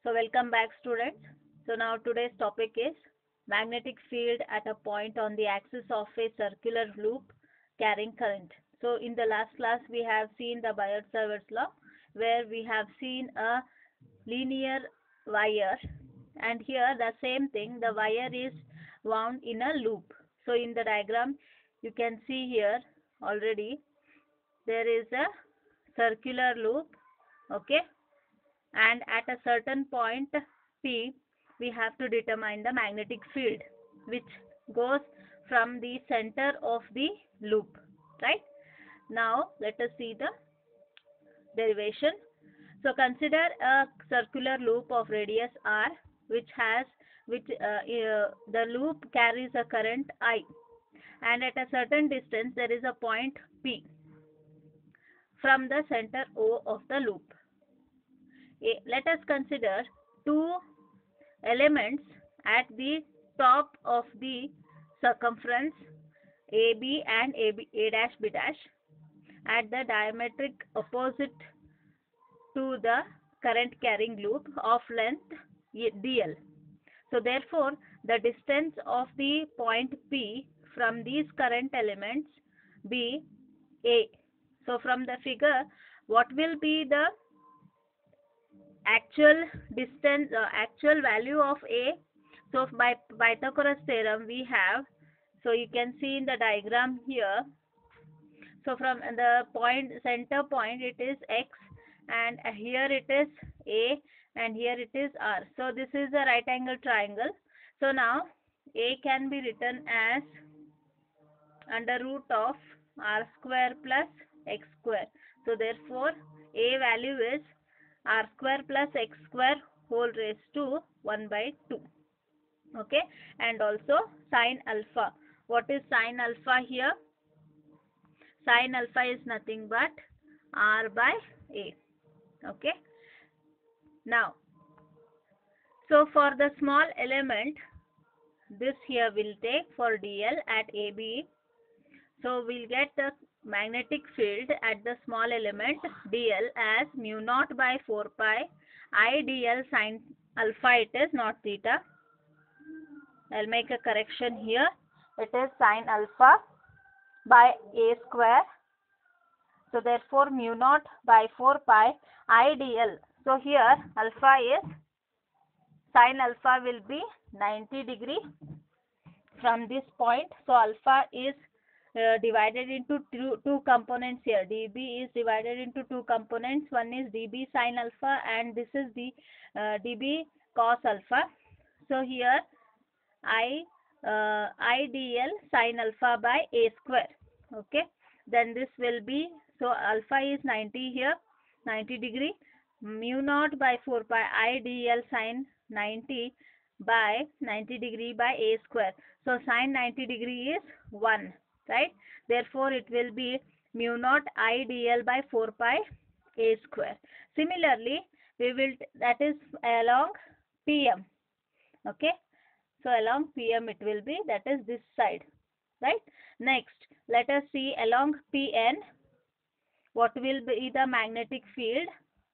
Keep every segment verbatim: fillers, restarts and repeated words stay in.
So welcome back students. So now today's topic is magnetic field at a point on the axis of a circular loop carrying current. So in the last class we have seen the Biot-Savart's law, where we have seen a linear wire, and here the same thing, the wire is wound in a loop. So in the diagram you can see here already there is a circular loop, okay, and at a certain point P we have to determine the magnetic field which goes from the center of the loop, right? Now let us see the derivation. So consider a circular loop of radius r which has which uh, uh, the loop carries a current I, and at a certain distance there is a point P from the center O of the loop. A, let us consider two elements at the top of the circumference A B and A B, A dash B dash at the diametric opposite to the current carrying loop of length D L. So therefore the distance of the point P from these current elements be A. So from the figure, what will be the actual distance, uh, actual value of A? So by Pythagoras theorem we have, so you can see in the diagram here, so from the point center point it is X, and here it is A, and here it is R. So this is a right angle triangle. So now A can be written as under root of R square plus X square. So therefore A value is R square plus X square whole raised to one by two. Okay, and also sine alpha. What is sine alpha here? Sine alpha is nothing but R by A. Okay, now so for the small element, this here will take for D L at A B. So we'll get the magnetic field at the small element D L as mu naught by four pi I D L sine alpha. It is not theta. I'll make a correction here. It is sine alpha by A square. So therefore mu naught by four pi I D L. So here alpha is, sine alpha will be ninety degree from this point. So alpha is uh, divided into two, two components here. dB is divided into two components. One is dB sine alpha and this is the uh, dB cos alpha. So here I uh, I D L sine alpha by A square. Okay, then this will be, so alpha is ninety here, ninety degree, mu naught by four pi I D L sine ninety by ninety degree by A square. So sine ninety degree is one, right? Therefore it will be mu naught I D L by four pi A square. Similarly we will, that is along P M. Okay, so along P M it will be, that is this side, right? Next let us see along P N what will be the magnetic field.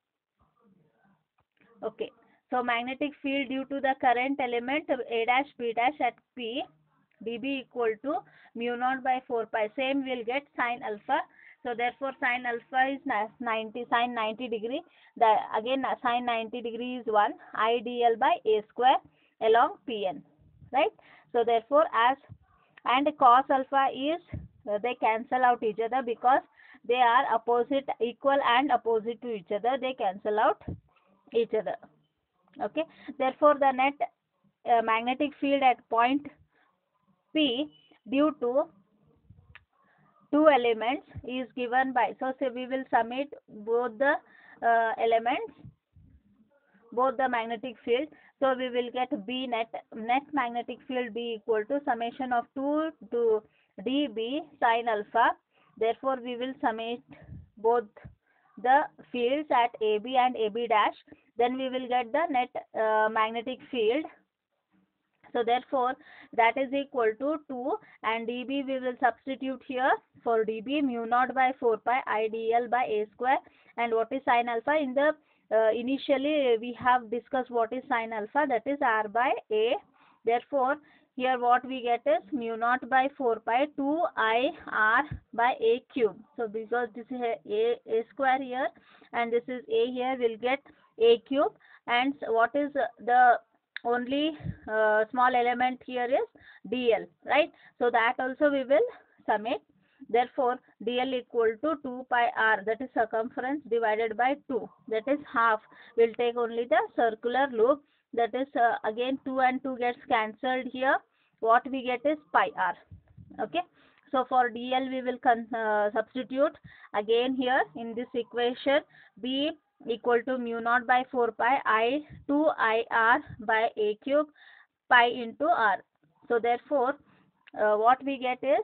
Okay, so magnetic field due to the current element A dash B dash at P, dB equal to mu naught by four pi. Same will get sine alpha. So therefore sine alpha is ninety, sine ninety degree. The again sine ninety degree is one I D L by A square along P N, right? So therefore as, and cos alpha is, uh, they cancel out each other because they are opposite, equal and opposite to each other. They cancel out each other. Okay, therefore the net uh, magnetic field at point P due to two elements is given by, so say we will summate both the uh, elements, both the magnetic field. So we will get B net, net magnetic field B equal to summation of two to dB sine alpha. Therefore we will summate both the fields at A B and A B dash. Then we will get the net uh, magnetic field. So therefore that is equal to two, and dB we will substitute here for dB mu naught by four pi I D L by A square. And what is sine alpha? In the uh, initially we have discussed what is sine alpha, that is r by a. Therefore here what we get is mu naught by four pi two I r by a cube. So because this is a, a square here and this is a here, we'll get a cube, and what is the only uh, small element here is dl, right? So that also we will sum it. Therefore dl equal to two pi r, that is circumference, divided by two, that is half. We'll take only the circular loop, that is uh, again two and two gets cancelled here. What we get is pi r. Okay, so for dl we will con uh, substitute again here in this equation. B equal to mu naught by four pi I two I r by a cube pi into r. So therefore uh, what we get is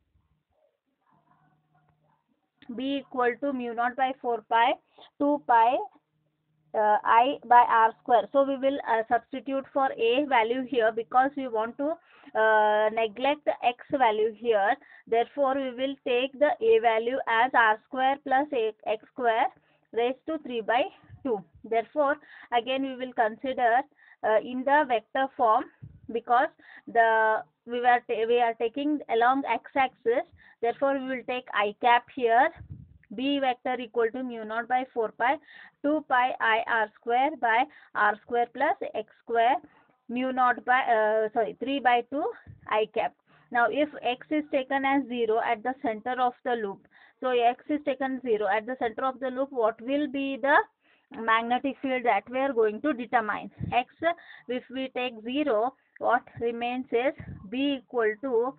b equal to mu naught by four pi two pi uh, I by r square. So we will uh, substitute for a value here because we want to uh, neglect the x value here. Therefore we will take the a value as r square plus a, x square raised to three by two. Therefore again we will consider uh, in the vector form, because the we were we are taking along x-axis. Therefore we will take I cap here. B vector equal to mu naught by four pi two pi I r square by r square plus x square mu naught by uh, sorry three by two I cap. Now if x is taken as zero at the center of the loop, so x is taken zero at the center of the loop, what will be the magnetic field that we are going to determine? X, if we take zero, what remains is B equal to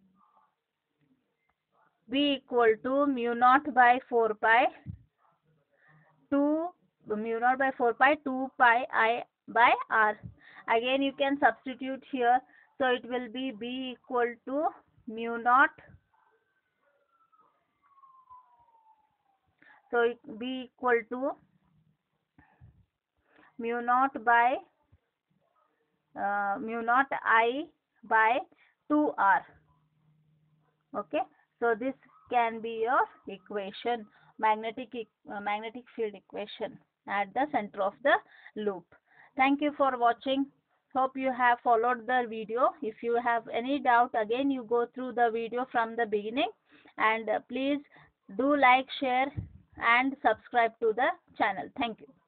B equal to mu naught by four pi two mu naught by four pi two pi I by r. Again you can substitute here, so it will be B equal to mu naught, so it B equal to mu naught by uh, mu naught I by two r. Okay, so this can be your equation, magnetic uh, magnetic field equation at the center of the loop. Thank you for watching. Hope you have followed the video. If you have any doubt, again you go through the video from the beginning, and uh, please do like, share and subscribe to the channel. Thank you.